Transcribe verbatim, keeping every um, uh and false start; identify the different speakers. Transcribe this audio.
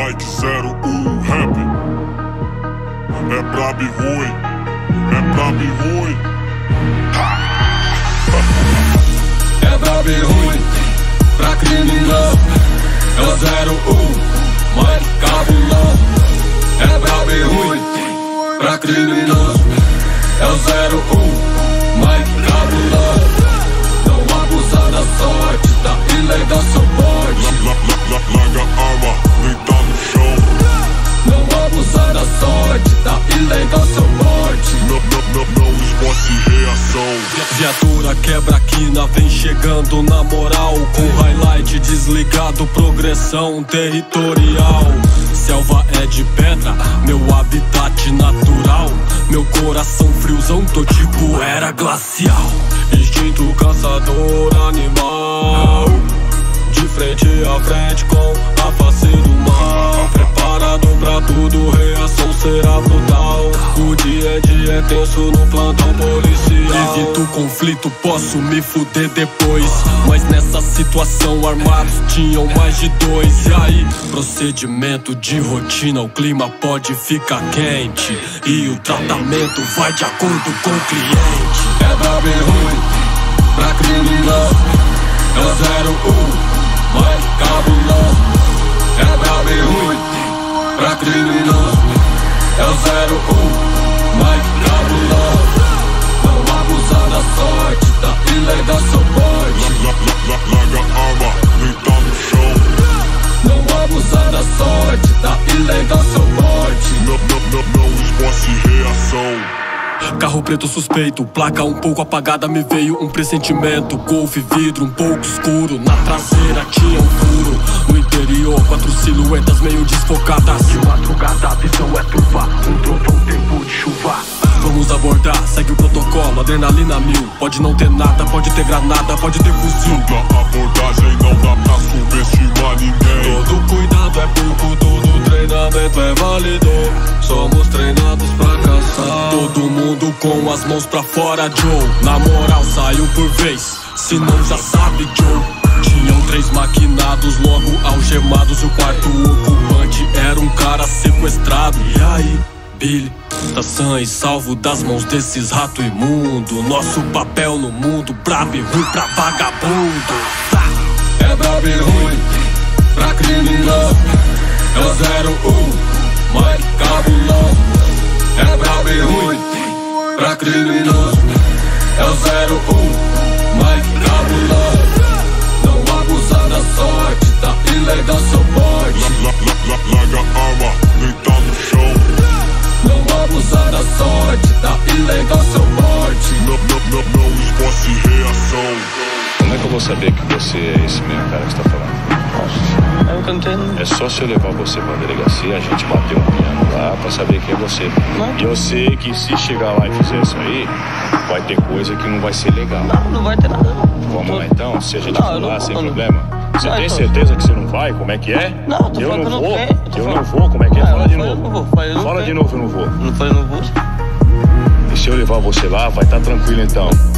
Speaker 1: Mike zero um rap. É brabo e ruim, é brabo e ruim.
Speaker 2: É brabo e ruim pra criminoso. É o zero um, Mike cabuloso. É brabo e ruim pra criminoso. É o zero um, Mike cabuloso. Não abusa da sorte, tá ilegal seu porte.
Speaker 1: La, la, la, larga a arma, deita no chão.
Speaker 2: Não abusa da sorte, tá ilegal seu porte.
Speaker 1: Não, não, não, não esporte reação.
Speaker 2: Viatura quebra quina, vem chegando na moral. Com highlight desligado, progressão territorial. Selva é de pedra, meu habitat natural. Meu coração friozão, tô tipo era glacial. Instinto caçador animal. De frente a frente com a face do mal. Preparado pra tudo, reação será brutal. O dia a dia é tenso no plantão policial. Evito o conflito, posso me fuder depois. Mas nessa situação armados tinham mais de dois. E aí, procedimento de rotina, o clima pode ficar quente. E o tratamento vai de acordo com o cliente. É brabo e ruim pra criminoso. É o zero um, Mike cabuloso. É brabo e ruim pra criminoso. É o zero um, Mike cabuloso. Não abusa da sorte, tá ilegal seu porte.
Speaker 1: La, la, la, larga a arma, deita no chão.
Speaker 2: Não abusa da sorte, tá ilegal seu porte.
Speaker 1: Não, não, não, não esporte reação.
Speaker 2: Carro preto suspeito, placa um pouco apagada, me veio um pressentimento. Golf vidro um pouco escuro, na traseira tinha um furo. No interior, quatro silhuetas meio desfocadas. De madrugada a visão é turva, um trovão, tempo de chuva. Vamos abordar, segue o protocolo, adrenalina mil. Pode não ter nada, pode ter granada, pode ter fuzil.
Speaker 1: Na abordagem não dá pra subestimar ninguém.
Speaker 2: Todo cuidado é pouco, todo treinamento é válido. Somos treinados pra caçar. Todo mundo com as mãos pra fora, Joe. Na moral, saiu por vez, se não já sabe, Joe. Tinham três maquinados, logo algemados. O quarto ocupante era um cara sequestrado. E aí, Billy, tá sã e salvo das mãos desses rato imundo. Nosso papel no mundo, brabo e ruim pra vagabundo. É brabo e ruim pra criminoso. É o zero um, Mike cabuloso. É brabo e ruim pra criminoso. É o zero um, Mike cabuloso. Não abusa da sorte, tá ilegal seu porte.
Speaker 1: La, la, la, larga a arma, deita no chão.
Speaker 2: Não abusa da sorte, tá ilegal seu porte.
Speaker 1: Não, não, não, não esporte reação.
Speaker 3: Como é que eu vou saber que você é esse mesmo cara que você tá falando?
Speaker 4: Nossa, eu não entendo.
Speaker 3: É só se eu levar você pra delegacia, a gente bater um piano lá pra saber quem é você.
Speaker 4: Não.
Speaker 3: E eu sei que se chegar lá e fizer isso aí, vai ter coisa que não vai ser legal.
Speaker 4: Não, não vai ter nada.
Speaker 3: Vamos lá então, se a gente
Speaker 4: Não,
Speaker 3: for
Speaker 4: eu não
Speaker 3: lá
Speaker 4: vou,
Speaker 3: sem
Speaker 4: não.
Speaker 3: problema. Você
Speaker 4: Não,
Speaker 3: tem
Speaker 4: então.
Speaker 3: certeza que você não vai? Como é que é?
Speaker 4: Não, eu tô
Speaker 3: eu
Speaker 4: falando
Speaker 3: não
Speaker 4: que eu não
Speaker 3: vou.
Speaker 4: quero, eu tô
Speaker 3: Eu não
Speaker 4: falando.
Speaker 3: vou, como é que é?
Speaker 4: Ah, eu
Speaker 3: Fala
Speaker 4: não
Speaker 3: de
Speaker 4: falei,
Speaker 3: novo.
Speaker 4: eu não vou, falei, eu não
Speaker 3: Fala
Speaker 4: quero.
Speaker 3: de novo, eu não vou.
Speaker 4: Não falei, não vou.
Speaker 3: E se eu levar você lá, vai estar tranquilo então.